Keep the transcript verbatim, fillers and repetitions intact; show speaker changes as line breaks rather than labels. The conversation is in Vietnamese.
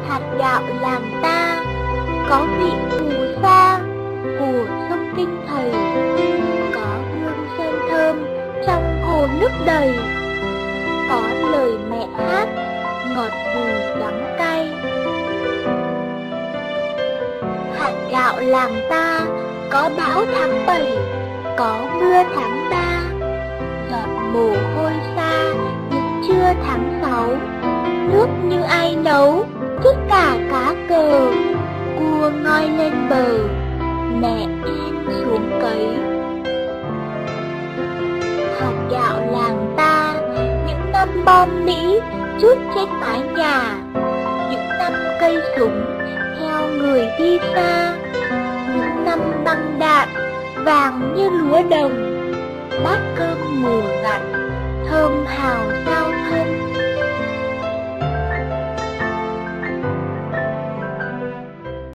hạt gạo làng ta có vị phù sa của sông Kinh Thầy, có hương sen thơm trong hồ nước đầy, có lời mẹ hát ngọt bùi đắng cay. Hạt gạo làng ta có bão tháng bảy, có mưa tháng ba, giọt mồ hôi xa những trưa tháng sáu. Nước như ai nấu, chút cả cá cờ, cua ngoi lên bờ, mẹ em xuống cấy. Hạt gạo làng ta, những năm bom Mỹ chút trên mái nhà, những năm cây súng theo người đi xa, những năm băng đạn vàng như lúa đồng, bát cơm mùa gặt thơm hào sao thân.